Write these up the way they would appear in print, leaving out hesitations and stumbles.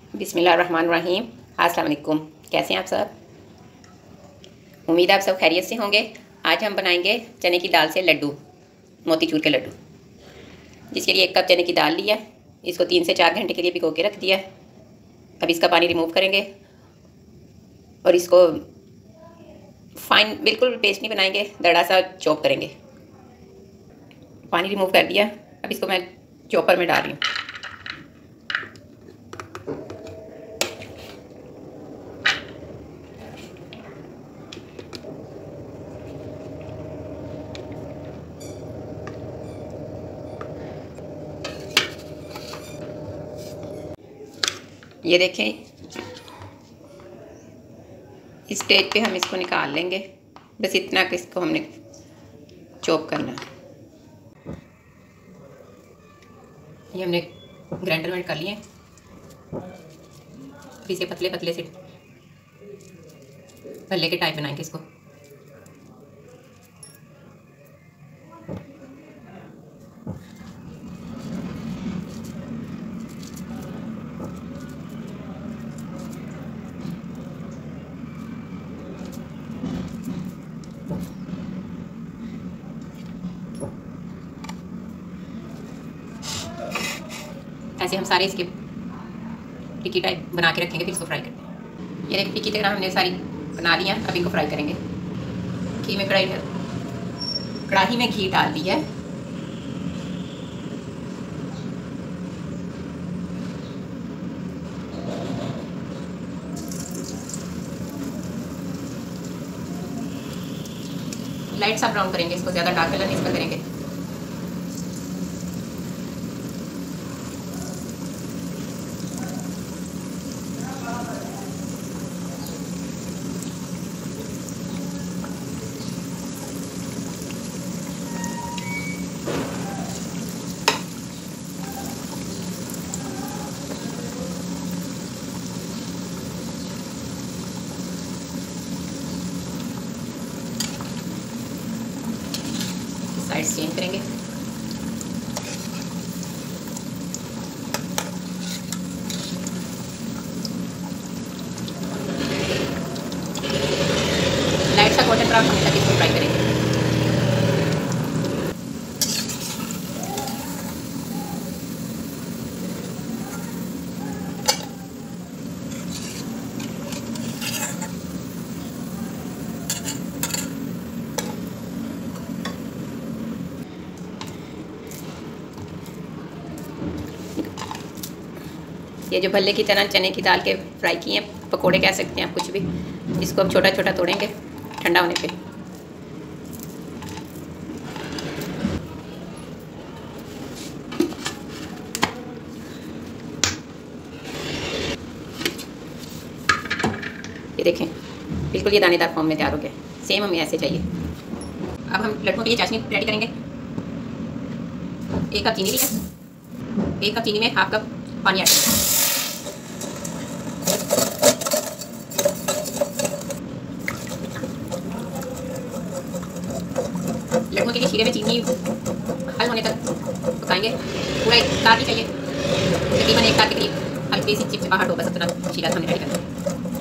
बिस्मिल्लाहिर्रहमानिर्रहीम। अस्सलाम वालेकुम। कैसे हैं आप सब? उम्मीद है आप सब खैरियत से होंगे। आज हम बनाएंगे चने की दाल से लड्डू, मोतीचूर के लड्डू। जिसके लिए 1 कप चने की दाल लिया, इसको 3 से 4 घंटे के लिए भिगो के रख दिया। अब इसका पानी रिमूव करेंगे और इसको फाइन बिल्कुल पेस्ट नहीं बनाएंगे, दड़ा सा चॉप करेंगे। पानी रिमूव कर दिया। अब इसको मैं चॉपर में डाल रही हूँ। ये देखें, इस स्टेज पे हम इसको निकाल लेंगे। बस इतना कि इसको हमने चॉप करना। ये हमने ग्राइंडर में कर लिए। इसे पतले पतले से भल्ले के टाइप बनाएंगे इसको। ऐसे हम सारे इसके टिक्की टाइप बना के रखेंगे, फिर इसको फ्राई करते हैं। ये देखिए टिक्की तरह हमने सारी बना लिया। अब इनको फ्राई करेंगे। कढ़ाई में घी डाल दिया है। लाइट सा ब्राउन करेंगे इसको, ज़्यादा डार्क कलर नहीं इसका करेंगे। साइड चेंज करेंगे। लाइट सा गोल्डन ब्राउन होने तक इसको फ्राई करेंगे। ये जो भल्ले की तरह चने की दाल के फ्राई किए हैं, पकोड़े कह सकते हैं आप, कुछ भी। इसको अब छोटा छोटा तोड़ेंगे ठंडा होने पे। ये देखें, बिल्कुल ये दानेदार फॉर्म में तैयार हो गया। सेम हमें ऐसे चाहिए। अब हम लड्डुओं के लिए चाशनी रेडी करेंगे। 1 कप चीनी लिया। 1 कप चीनी में ½ कप पानी ऐड करेंगे। लड्डुओं के लिए शीरे में चीनी हल होने तक पकाएंगे। पूरा 1 तार नहीं चाहिए, तकरीबन 1 तार के करीब हल्की सी चिपचिपाहट हो, बस उतना शीरा हमने रेडी करना है।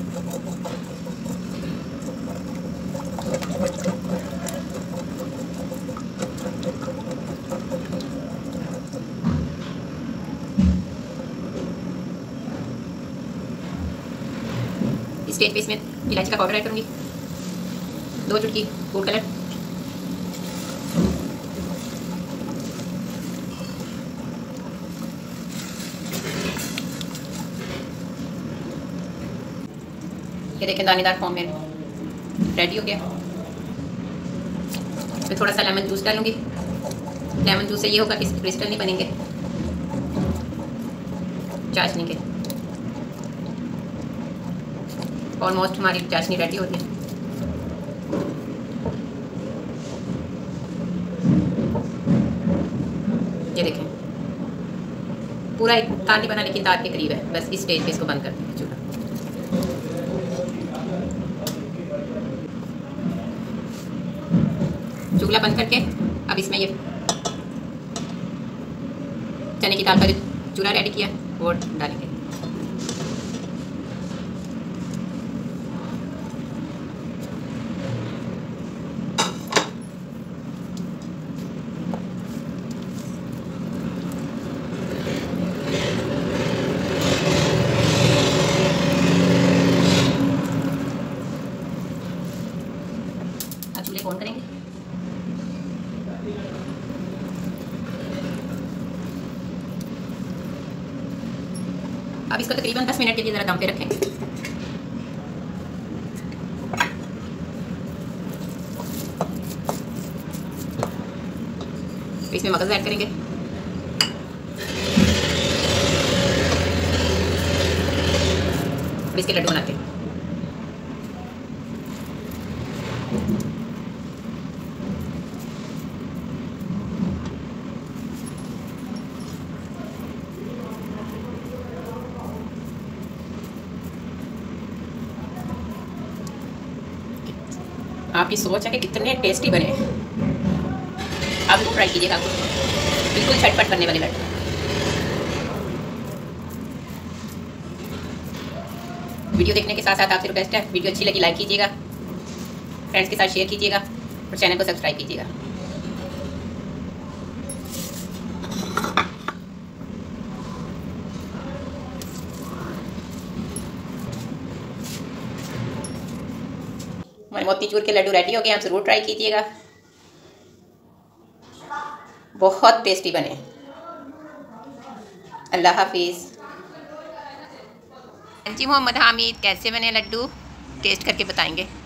इस स्टेज पे इसमें इलायची का पाउडर ऐड करूँगी, 2 चुटकी फूड कलर, ये देखें दानेदार फॉर्म में रेडी हो गया। फिर थोड़ा सा लेमन जूस डालूंगी। लेमन जूस से ये होगा कि क्रिस्टल नहीं बनेंगे चाशनी के। ऑलमोस्ट हमारी चाशनी रेडी हो गई। ये देखें, पूरा एक तार नहीं बना, लेकिन तार के करीब है। बस इस स्टेज पे इसको बंद कर देंगे चूल्हा। चूल्हा बंद करके अब इसमें ये चने की दाल का जो चूल्हा रेडी किया वो डालेंगे। अब इसको तकरीबन 10 मिनट के लिए ज़रा दम पे रखेंगे। इसमें मगज़ ऐड करेंगे। और इसके लड्डू बनाते हैं। आपकी सोच है कि कितने टेस्टी बने। आप इसको ट्राई कीजिएगा, आपको बिल्कुल झटपट बनने वाले लड्डू। वीडियो देखने के साथ साथ आपसे रिक्वेस्ट है, वीडियो अच्छी लगी लाइक कीजिएगा, फ्रेंड्स के साथ शेयर कीजिएगा और चैनल को सब्सक्राइब कीजिएगा। हमारे मोतीचूर के लड्डू रेडी हो गए, आप ज़रूर ट्राई कीजिएगा, बहुत टेस्टी बने। अल्लाह हाफिज़। जी मोहम्मद हामिद कैसे बने लड्डू, टेस्ट करके बताएंगे।